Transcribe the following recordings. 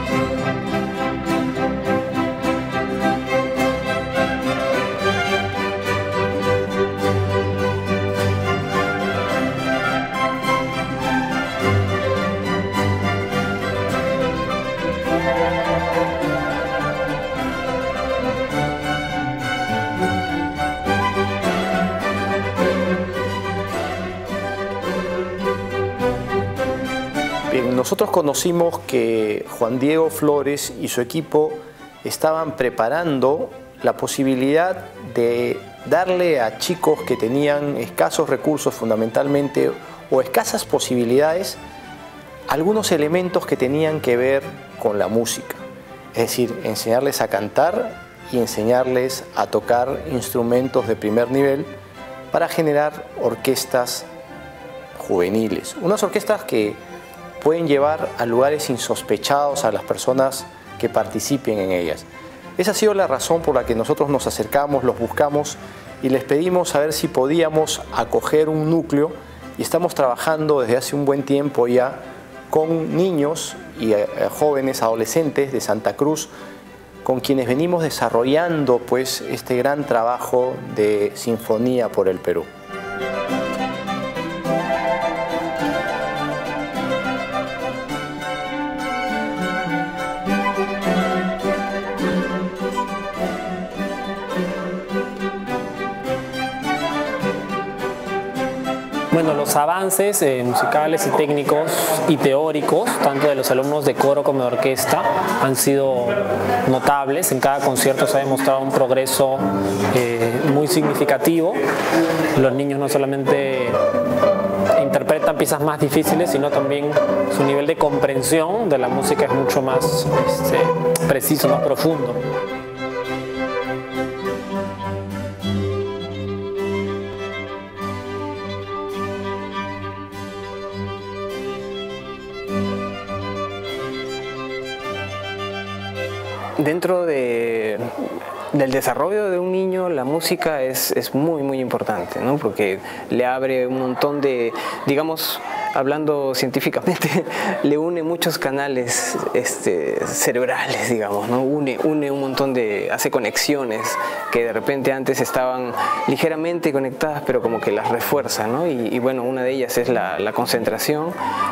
Nosotros conocimos que Juan Diego Flores y su equipo estaban preparando la posibilidad de darle a chicos que tenían escasos recursos fundamentalmente o escasas posibilidades algunos elementos que tenían que ver con la música. Es decir, enseñarles a cantar y enseñarles a tocar instrumentos de primer nivel para generar orquestas juveniles. Unas orquestas que pueden llevar a lugares insospechados a las personas que participen en ellas. Esa ha sido la razón por la que nosotros nos acercamos, los buscamos y les pedimos a ver si podíamos acoger un núcleo, y estamos trabajando desde hace un buen tiempo ya con niños y jóvenes adolescentes de Santa Cruz, con quienes venimos desarrollando pues este gran trabajo de Sinfonía por el Perú. Bueno, los avances musicales y técnicos y teóricos, tanto de los alumnos de coro como de orquesta, han sido notables. En cada concierto se ha demostrado un progreso muy significativo. Los niños no solamente interpretan piezas más difíciles, sino también su nivel de comprensión de la música es mucho más preciso, más profundo. Dentro del desarrollo de un niño, la música es muy importante, ¿no? Porque le abre un montón de, digamos, hablando científicamente, le une muchos canales cerebrales, digamos, ¿no? Une un montón de, hace conexiones que de repente antes estaban ligeramente conectadas, pero como que las refuerza, ¿no? Y bueno, una de ellas es la concentración.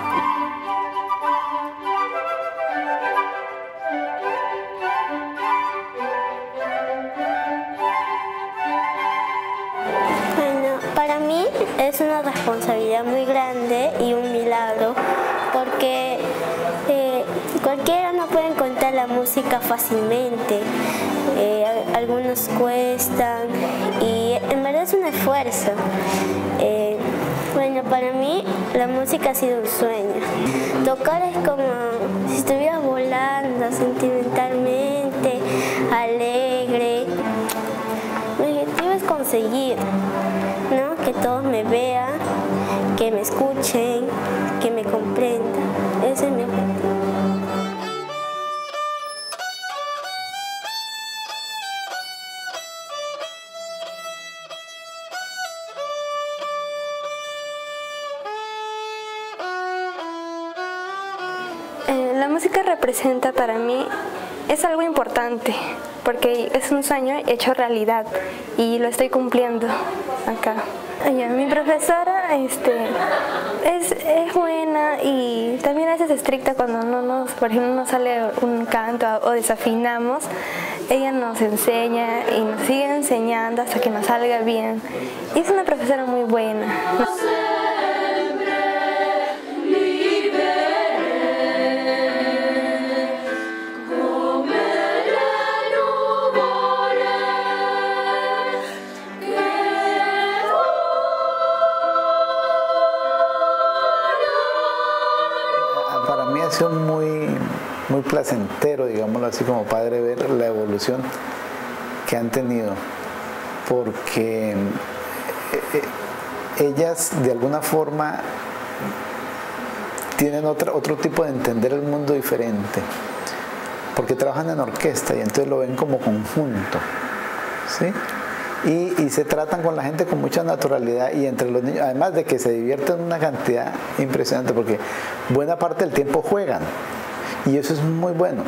Para mí es una responsabilidad muy grande y un milagro, porque cualquiera no puede encontrar la música fácilmente. Algunos cuestan y en verdad es un esfuerzo. Bueno, para mí la música ha sido un sueño. Tocar es como si estuvieras volando sentimentalmente, alegre. Mi objetivo es conseguir, ¿no? Que todos me vean, que me escuchen, que me comprendan. Ese es mi objetivo. La música representa para mí, es algo importante, porque es un sueño hecho realidad y lo estoy cumpliendo acá. Mi profesora es buena y también a veces estricta cuando por ejemplo, no sale un canto o desafinamos. Ella nos enseña y nos sigue enseñando hasta que nos salga bien. Y es una profesora muy buena. Para mí ha sido muy placentero, digámoslo así, como padre, ver la evolución que han tenido, porque ellas de alguna forma tienen otro tipo de entender el mundo diferente, porque trabajan en orquesta y entonces lo ven como conjunto, ¿sí? Y se tratan con la gente con mucha naturalidad, y entre los niños, además de que se divierten una cantidad impresionante, porque buena parte del tiempo juegan. Y eso es muy bueno.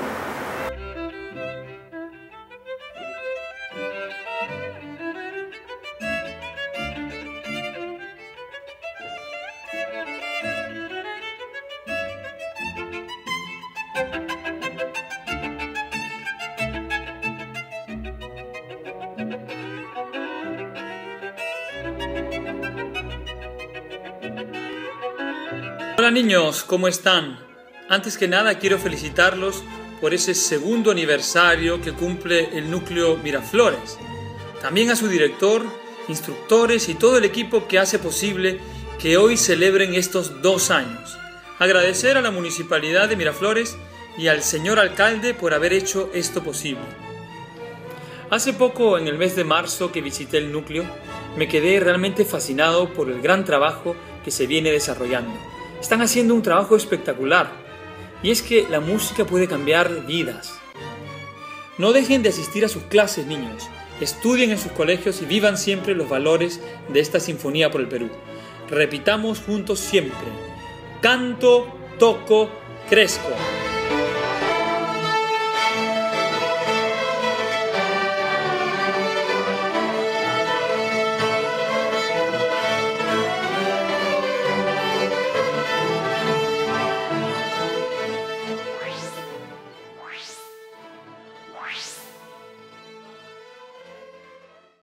Hola niños, ¿cómo están? Antes que nada quiero felicitarlos por ese segundo aniversario que cumple el núcleo Miraflores. También a su director, instructores y todo el equipo que hace posible que hoy celebren estos 2 años. Agradecer a la Municipalidad de Miraflores y al señor alcalde por haber hecho esto posible. Hace poco, en el mes de marzo que visité el núcleo, me quedé realmente fascinado por el gran trabajo que se viene desarrollando. Están haciendo un trabajo espectacular, y es que la música puede cambiar vidas. No dejen de asistir a sus clases, niños. Estudien en sus colegios y vivan siempre los valores de esta Sinfonía por el Perú. Repitamos juntos siempre: canto, toco, crezco.